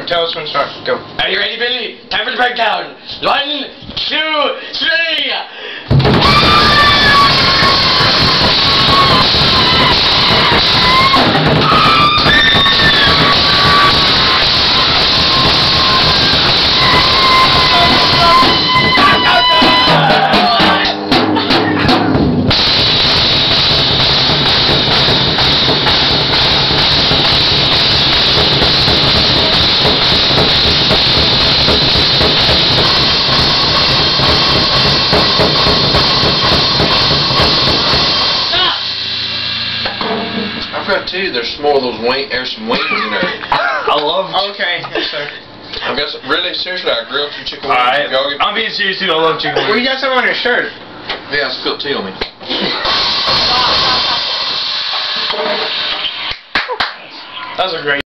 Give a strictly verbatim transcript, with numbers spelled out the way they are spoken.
tell us when to start. Go. Are you ready, Billy? Time for the breakdown. One, two, three. I've got two. There's more of those wing. There's some wings in there. I love. Okay, yes sir. I guess really seriously, I grilled some chicken wings. Alright, Y'all get- I'm being serious too. I love chicken wings. Well, you got some on your shirt. Yeah, spilt tea on me. That was a great.